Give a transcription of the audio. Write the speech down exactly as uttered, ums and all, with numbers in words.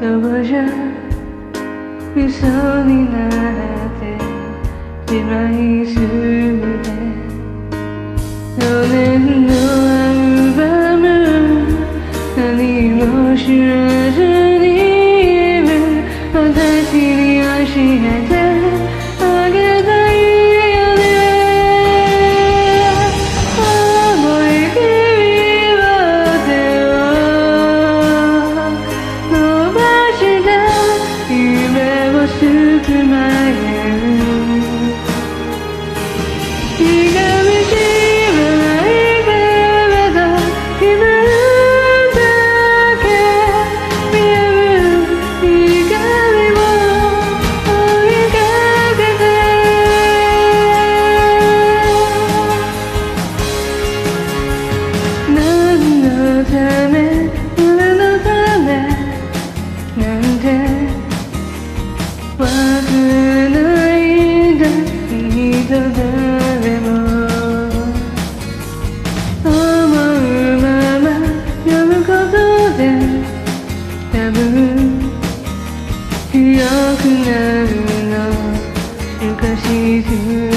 どこじゃ嘘になってしまいすぎて去年のアルバム何も知らずにいる私に教えてあげたいよね思い切りを手を伸ばして夢をすくまえるひがみしはないけれど気分だけ見える光を追いかけて何のため誰のためなんてわからないんだきっと誰も思うまま読むことで多分良くなるの少しずつ